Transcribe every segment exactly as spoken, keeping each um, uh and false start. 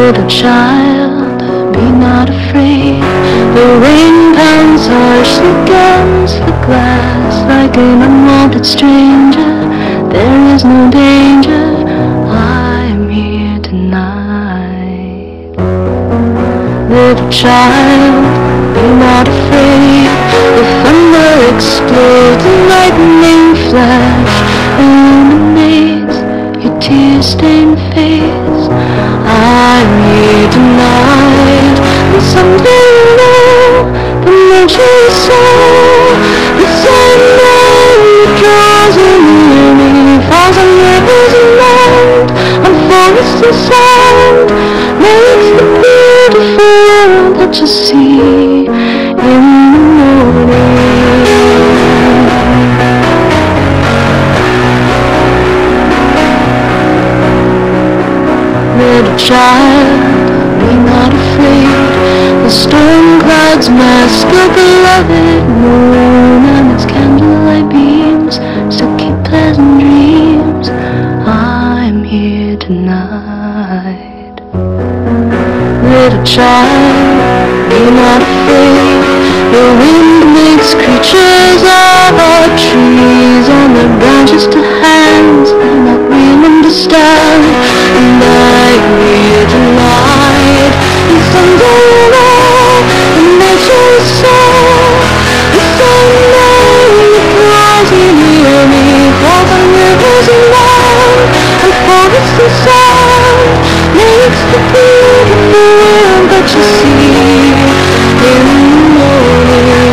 Little child, be not afraid. The rain pounds harshly against the glass. Like an unwanted stranger, there is no danger. I'm here tonight. Little child, be not afraid. The thunder explodes, the lightning flash illuminates your tear-stained face. I'm here tonight, and someday you know the nature is so. The sunlight draws you near me, falls on rivers and land, on forests and sand, makes the beautiful world that you see in the morning. Little child, be not afraid. The storm clouds mask a beloved moon, and its candlelight beams still keep pleasant dreams. I'm here tonight. Little child, be not afraid. The wind makes creatures of our trees, and the branches to hands that not real understand. And I'm here tonight, and someday you know the nature is so. The sunlight draws you near me, falls on rivers and land, and forests and sand, makes the beautiful world that you see in the morning.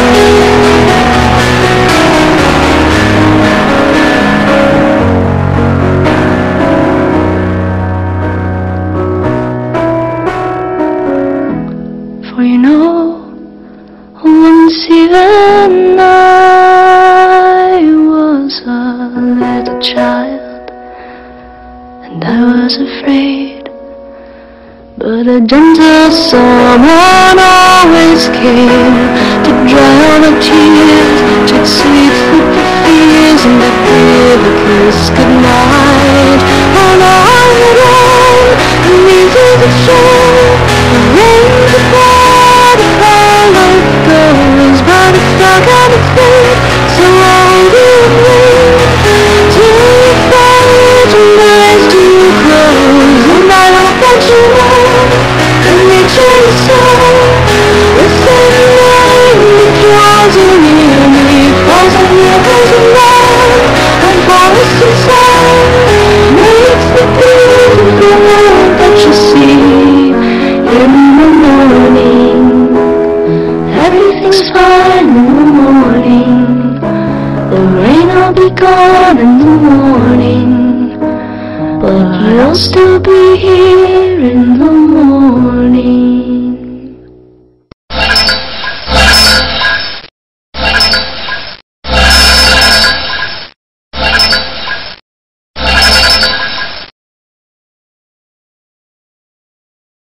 For you know, once even I was a little child, and I was afraid, but a gentle someone always came to dry all the tears, take sweet sleep for fears, and to give a kiss goodnight. On our own, and easy to show, the rain's apart, the how life goes, but it's dark and it's late, so I'll be wait till you find your eyes to close, and I hope that you know the nature is so. The sunlight that draws you near me, falls on rivers and land, and forests and sand, makes the beautiful world that you see in the morning. Everything's fine in the morning. The rain will be gone in the morning, but you'll still be here.